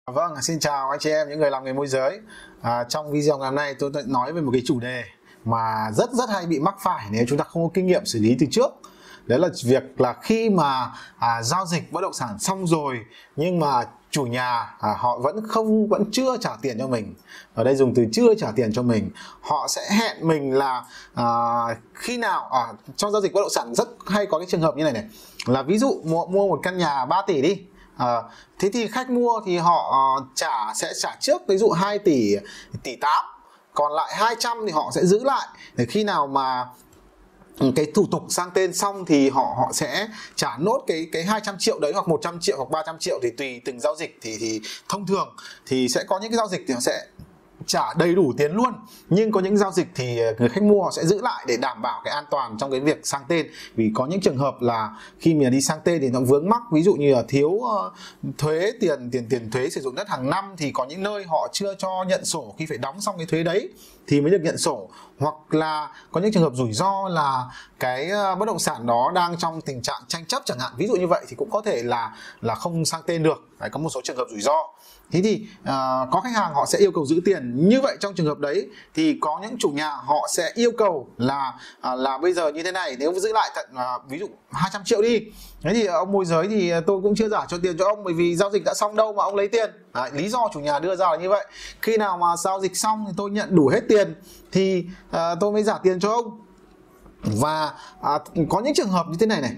Vâng, xin chào anh chị em những người làm nghề môi giới. Trong video ngày hôm nay tôi nói về một cái chủ đề mà rất hay bị mắc phải nếu chúng ta không có kinh nghiệm xử lý từ trước. Đấy là việc là khi mà giao dịch bất động sản xong rồi nhưng mà chủ nhà họ vẫn chưa trả tiền cho mình. Ở đây dùng từ chưa trả tiền cho mình. Họ sẽ hẹn mình là khi nào trong giao dịch bất động sản rất hay có cái trường hợp như này là ví dụ mua một căn nhà 3 tỷ đi. Thế thì khách mua thì họ sẽ trả trước ví dụ 2 tỷ 8, còn lại 200 thì họ sẽ giữ lại để khi nào mà cái thủ tục sang tên xong thì họ sẽ trả nốt cái 200 triệu đấy, hoặc 100 triệu hoặc 300 triệu thì tùy từng giao dịch. Thì thông thường thì sẽ có những cái giao dịch thì họ sẽ trả đầy đủ tiền luôn, nhưng có những giao dịch thì người khách mua họ sẽ giữ lại để đảm bảo cái an toàn trong cái việc sang tên. Vì có những trường hợp là khi mình đi sang tên thì nó vướng mắc, ví dụ như là thiếu thuế, tiền thuế sử dụng đất hàng năm, thì có những nơi họ chưa cho nhận sổ khi phải đóng xong cái thuế đấy thì mới được nhận sổ, hoặc là có những trường hợp rủi ro là cái bất động sản đó đang trong tình trạng tranh chấp chẳng hạn, ví dụ như vậy thì cũng có thể là không sang tên được. Đấy, có một số trường hợp rủi ro. Thế thì có khách hàng họ sẽ yêu cầu giữ tiền. Như vậy trong trường hợp đấy thì có những chủ nhà họ sẽ yêu cầu là bây giờ như thế này, nếu giữ lại tận ví dụ 200 triệu đi. Thế thì ông môi giới thì tôi cũng chưa trả cho tiền cho ông, bởi vì giao dịch đã xong đâu mà ông lấy tiền. Đấy, lý do chủ nhà đưa ra là như vậy. Khi nào mà giao dịch xong thì tôi nhận đủ hết tiền thì tôi mới trả tiền cho ông. Và có những trường hợp như thế này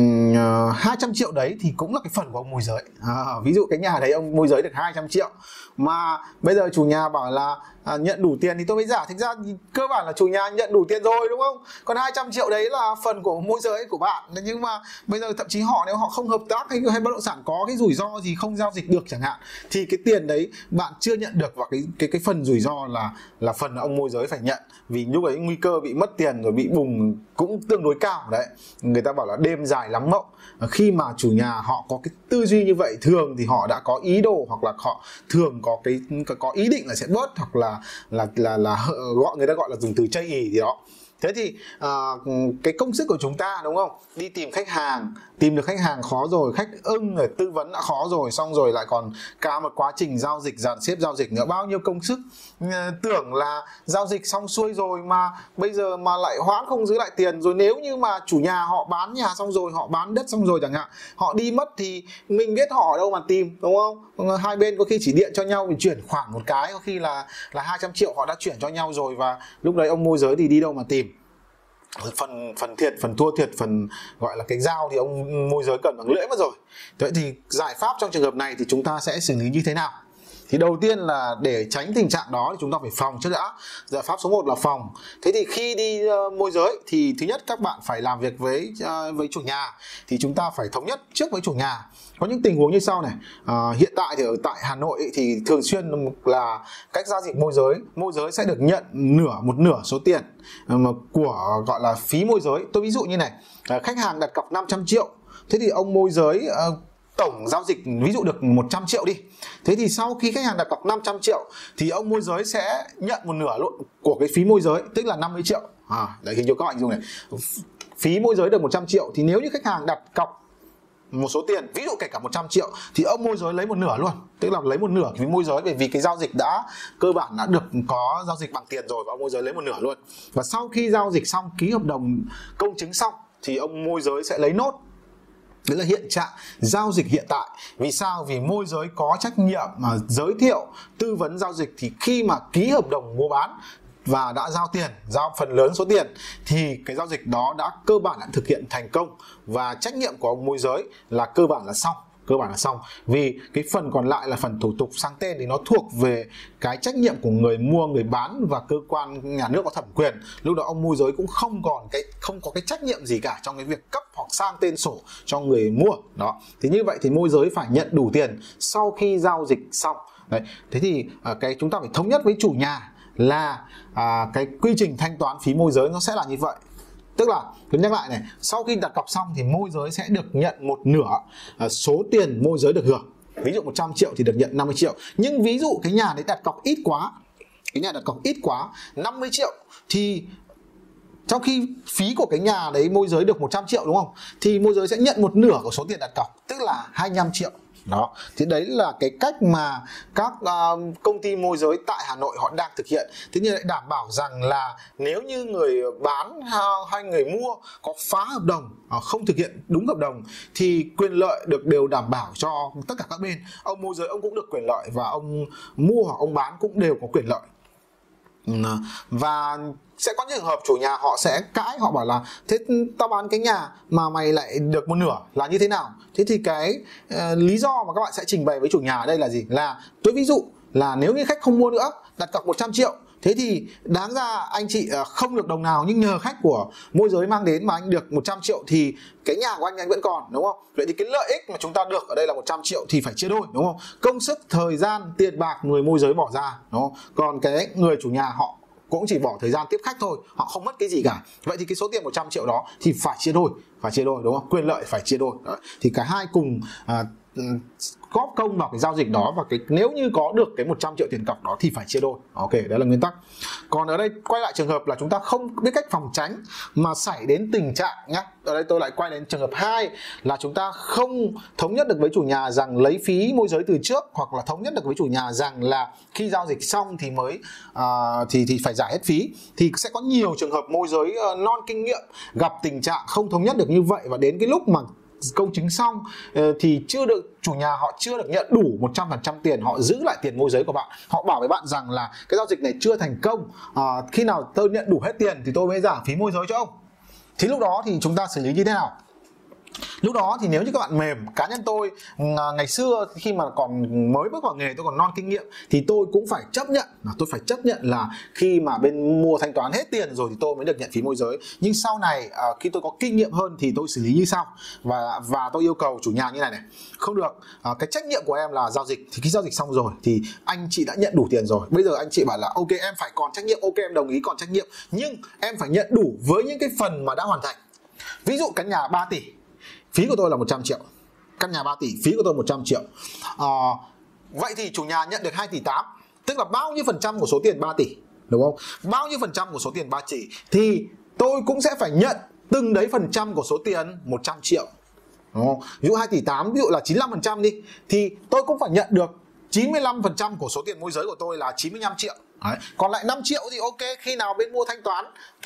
200 triệu đấy thì cũng là cái phần của ông môi giới. Ví dụ cái nhà đấy ông môi giới được 200 triệu mà bây giờ chủ nhà bảo là nhận đủ tiền thì tôi mới trả. Thực ra cơ bản là chủ nhà nhận đủ tiền rồi, đúng không? Còn 200 triệu đấy là phần của môi giới của bạn. Nhưng mà bây giờ thậm chí nếu họ không hợp tác hay bất động sản có cái rủi ro gì không giao dịch được chẳng hạn, thì cái tiền đấy bạn chưa nhận được, và cái phần rủi ro là phần ông môi giới phải nhận. Vì lúc ấy nguy cơ bị mất tiền rồi bị bùng cũng tương đối cao đấy. Người ta bảo là đêm dài lắm mộng. Khi mà chủ nhà họ có cái tư duy như vậy, thường thì họ đã có ý đồ, hoặc là họ thường có ý định là sẽ bớt, hoặc là gọi người ta gọi là dùng từ chây ì gì đó. Thế thì cái công sức của chúng ta, đúng không? Đi tìm khách hàng, tìm được khách hàng khó rồi, khách ưng rồi, tư vấn đã khó rồi, xong rồi lại còn cả một quá trình giao dịch, dàn xếp giao dịch nữa, bao nhiêu công sức. Tưởng là giao dịch xong xuôi rồi mà bây giờ mà lại hoãn không giữ lại tiền. Rồi nếu như mà chủ nhà họ bán nhà xong rồi, họ bán đất xong rồi chẳng hạn, họ đi mất thì mình biết họ ở đâu mà tìm, đúng không? Hai bên có khi chỉ điện cho nhau, mình chuyển khoản một cái, có khi là 200 triệu họ đã chuyển cho nhau rồi, và lúc đấy ông môi giới thì đi đâu mà tìm. Phần thiệt, phần thua thiệt, phần gọi là cái dao thì ông môi giới cần bằng lưỡi mất rồi. Vậy thì giải pháp trong trường hợp này thì chúng ta sẽ xử lý như thế nào? Thì đầu tiên là để tránh tình trạng đó thì chúng ta phải phòng trước đã. Giải pháp số 1 là phòng. Thế thì khi đi môi giới thì thứ nhất các bạn phải làm việc với chủ nhà, thì chúng ta phải thống nhất trước với chủ nhà. Có những tình huống như sau này. Hiện tại thì ở tại Hà Nội thì thường xuyên là cách giao dịch môi giới sẽ được nhận một nửa số tiền của gọi là phí môi giới. Tôi ví dụ như này, khách hàng đặt cọc 500 triệu, thế thì ông môi giới tổng giao dịch ví dụ được 100 triệu đi. Thế thì sau khi khách hàng đặt cọc 500 triệu thì ông môi giới sẽ nhận một nửa luôn của cái phí môi giới, tức là 50 triệu. Đấy, hình như các bạn dùng này. Phí môi giới được 100 triệu thì nếu như khách hàng đặt cọc một số tiền, ví dụ kể cả 100 triệu thì ông môi giới lấy một nửa luôn, tức là lấy một nửa phí môi giới, bởi vì cái giao dịch cơ bản đã được có giao dịch bằng tiền rồi, và ông môi giới lấy một nửa luôn. Và sau khi giao dịch xong, ký hợp đồng công chứng xong thì ông môi giới sẽ lấy nốt. Đấy là hiện trạng giao dịch hiện tại. Vì sao? Vì môi giới có trách nhiệm mà giới thiệu, tư vấn giao dịch, thì khi mà ký hợp đồng mua bán và đã giao tiền, giao phần lớn số tiền, thì cái giao dịch đó đã cơ bản đã thực hiện thành công, và trách nhiệm của ông môi giới là cơ bản là xong. Vì cái phần còn lại là phần thủ tục sang tên thì nó thuộc về cái trách nhiệm của người mua, người bán và cơ quan nhà nước có thẩm quyền. Lúc đó ông môi giới cũng không có cái trách nhiệm gì cả trong cái việc cấp hoặc sang tên sổ cho người mua đó. Thì như vậy thì môi giới phải nhận đủ tiền sau khi giao dịch xong. Đấy. Thế thì chúng ta phải thống nhất với chủ nhà là cái quy trình thanh toán phí môi giới nó sẽ là như vậy. Tức là tôi nhắc lại này, sau khi đặt cọc xong thì môi giới sẽ được nhận một nửa số tiền môi giới được hưởng. Ví dụ 100 triệu thì được nhận 50 triệu. Nhưng ví dụ cái nhà đấy đặt cọc ít quá, 50 triệu, thì trong khi phí của cái nhà đấy môi giới được 100 triệu, đúng không? Thì môi giới sẽ nhận một nửa của số tiền đặt cọc, tức là 25 triệu. Đó, thì đấy là cái cách mà các công ty môi giới tại Hà Nội họ đang thực hiện. Thế nhưng lại đảm bảo rằng là nếu như người bán hay người mua có phá hợp đồng, không thực hiện đúng hợp đồng thì quyền lợi được đều đảm bảo cho tất cả các bên. Ông môi giới ông cũng được quyền lợi và ông mua hoặc ông bán cũng đều có quyền lợi. Và sẽ có những trường hợp chủ nhà họ sẽ cãi, họ bảo là thế tao bán cái nhà mà mày lại được một nửa là như thế nào. Thế thì cái lý do mà các bạn sẽ trình bày với chủ nhà ở đây là gì? Là tôi ví dụ là nếu như khách không mua nữa, đặt cọc 100 triệu, thế thì đáng ra anh chị không được đồng nào, nhưng nhờ khách của môi giới mang đến mà anh được 100 triệu thì cái nhà của anh vẫn còn, đúng không? Vậy thì cái lợi ích mà chúng ta được ở đây là 100 triệu thì phải chia đôi, đúng không? Công sức, thời gian, tiền bạc người môi giới bỏ ra, đúng không? Còn cái người chủ nhà họ cũng chỉ bỏ thời gian tiếp khách thôi, họ không mất cái gì cả. Vậy thì cái số tiền 100 triệu đó thì phải chia đôi, đúng không? Quyền lợi phải chia đôi. Đó. Thì cả hai cùng góp công vào cái giao dịch đó, và nếu như có được cái 100 triệu tiền cọc đó thì phải chia đôi. Ok, đó là nguyên tắc. Còn ở đây quay lại trường hợp là chúng ta không biết cách phòng tránh mà xảy đến tình trạng nhá. Ở đây tôi lại quay đến trường hợp 2 là chúng ta không thống nhất được với chủ nhà rằng lấy phí môi giới từ trước, hoặc là thống nhất được với chủ nhà rằng là khi giao dịch xong thì mới thì phải trả hết phí. Thì sẽ có nhiều trường hợp môi giới non kinh nghiệm gặp tình trạng không thống nhất được như vậy, và đến cái lúc mà công chứng xong thì chủ nhà họ chưa được nhận đủ 100% tiền, họ giữ lại tiền môi giới của bạn. Họ bảo với bạn rằng là cái giao dịch này chưa thành công, khi nào tôi nhận đủ hết tiền thì tôi mới giảm phí môi giới cho ông. Thì lúc đó thì chúng ta xử lý như thế nào? Lúc đó thì nếu như các bạn mềm, cá nhân tôi ngày xưa khi mà còn mới bước vào nghề, tôi còn non kinh nghiệm, thì tôi cũng phải chấp nhận là khi mà bên mua thanh toán hết tiền rồi thì tôi mới được nhận phí môi giới. Nhưng sau này khi tôi có kinh nghiệm hơn thì tôi xử lý như sau, và tôi yêu cầu chủ nhà như này: không được, cái trách nhiệm của em là giao dịch, thì khi giao dịch xong rồi thì anh chị đã nhận đủ tiền rồi, bây giờ anh chị bảo là ok em phải còn trách nhiệm, ok em đồng ý còn trách nhiệm, nhưng em phải nhận đủ với những cái phần mà đã hoàn thành. Ví dụ căn nhà 3 tỷ, phí của tôi là 100 triệu. Căn nhà 3 tỷ, phí của tôi 100 triệu. Vậy thì chủ nhà nhận được 2 tỷ 8, tức là bao nhiêu phần trăm của số tiền 3 tỷ, đúng không? Bao nhiêu phần trăm của số tiền 3 tỷ thì tôi cũng sẽ phải nhận từng đấy phần trăm của số tiền 100 triệu. Đúng không? Ví dụ 2 tỷ 8, ví dụ là 95% đi, thì tôi cũng phải nhận được 95% của số tiền môi giới của tôi là 95 triệu. Đấy. Còn lại 5 triệu thì ok, khi nào bên mua thanh toán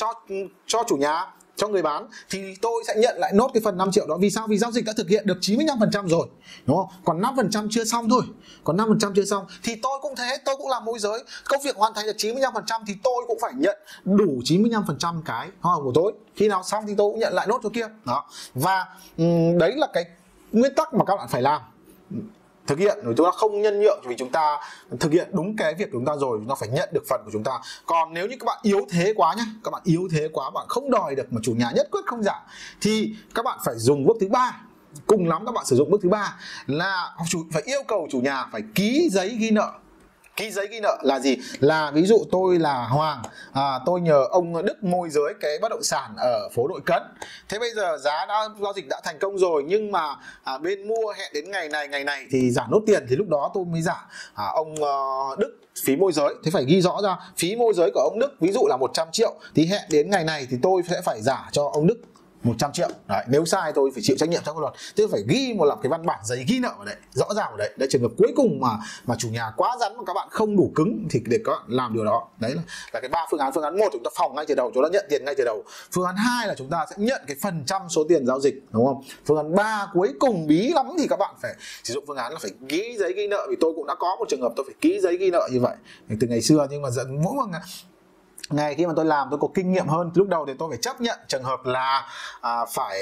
cho chủ nhà, cho người bán, thì tôi sẽ nhận lại nốt cái phần 5 triệu đó. Vì sao? Vì giao dịch đã thực hiện được 95% rồi, đúng không? Còn 5% chưa xong thôi. Còn 5% chưa xong thì tôi cũng thế, tôi cũng làm môi giới, công việc hoàn thành được 95% thì tôi cũng phải nhận đủ 95% cái hoa hồng của tôi. Khi nào xong thì tôi cũng nhận lại nốt chỗ kia. Đó. Và đấy là cái nguyên tắc mà các bạn phải làm, thực hiện. Rồi chúng ta không nhân nhượng, vì chúng ta thực hiện đúng cái việc của chúng ta rồi, chúng ta phải nhận được phần của chúng ta. Còn nếu như các bạn yếu thế quá nhé, các bạn yếu thế quá, bạn không đòi được mà chủ nhà nhất quyết không giảm, thì các bạn phải dùng bước thứ 3. Cùng lắm các bạn sử dụng bước thứ 3 là phải yêu cầu chủ nhà phải ký giấy ghi nợ. Ký giấy ghi nợ là gì? Là ví dụ tôi là Hoàng, tôi nhờ ông Đức môi giới cái bất động sản ở phố Đội Cấn. Thế bây giờ giao dịch đã thành công rồi, nhưng mà bên mua hẹn đến ngày này thì giảm nốt tiền, thì lúc đó tôi mới trả ông Đức phí môi giới. Thế phải ghi rõ ra phí môi giới của ông Đức ví dụ là 100 triệu, thì hẹn đến ngày này thì tôi sẽ phải trả cho ông Đức 100 triệu. Đấy, nếu sai tôi phải chịu trách nhiệm trong pháp luật. Tức phải ghi một cái văn bản giấy ghi nợ ở đấy, rõ ràng ở đấy. Đấy, trường hợp cuối cùng mà chủ nhà quá rắn mà các bạn không đủ cứng thì để các bạn làm điều đó. Đấy là cái 3 phương án. Phương án 1 chúng ta phòng ngay từ đầu, chúng ta nhận tiền ngay từ đầu. Phương án 2 là chúng ta sẽ nhận cái phần trăm số tiền giao dịch, đúng không? Phương án 3 cuối cùng bí lắm thì các bạn phải sử dụng phương án là phải ký giấy ghi nợ. Vì tôi cũng đã có một trường hợp tôi phải ký giấy ghi nợ như vậy từ ngày xưa, nhưng mà dẫn mỗi một ngày khi mà tôi làm tôi có kinh nghiệm hơn. Lúc đầu thì tôi phải chấp nhận trường hợp là phải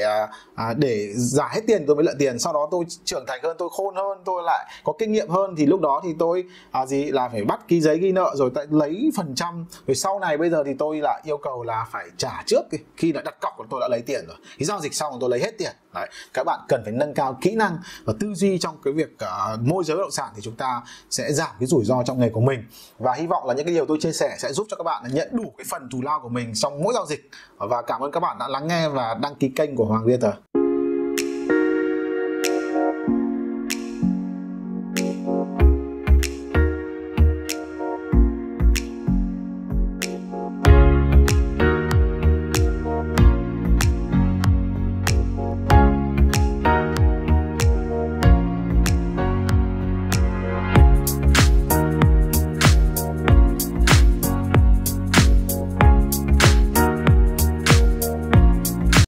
để trả hết tiền tôi mới nhận tiền. Sau đó tôi trưởng thành hơn, tôi khôn hơn, tôi lại có kinh nghiệm hơn, thì lúc đó thì tôi là phải bắt ký giấy ghi nợ rồi lấy phần trăm. Rồi sau này bây giờ thì tôi lại yêu cầu là phải trả trước khi đã đặt cọc của tôi đã lấy tiền rồi. Cái giao dịch xong rồi tôi lấy hết tiền. Đấy, các bạn cần phải nâng cao kỹ năng và tư duy trong cái việc môi giới bất động sản, thì chúng ta sẽ giảm cái rủi ro trong nghề của mình. Và hy vọng là những cái điều tôi chia sẻ sẽ giúp cho các bạn nhận đủ cái phần thù lao của mình trong mỗi giao dịch. Và cảm ơn các bạn đã lắng nghe và đăng ký kênh của Hoàng Realtor.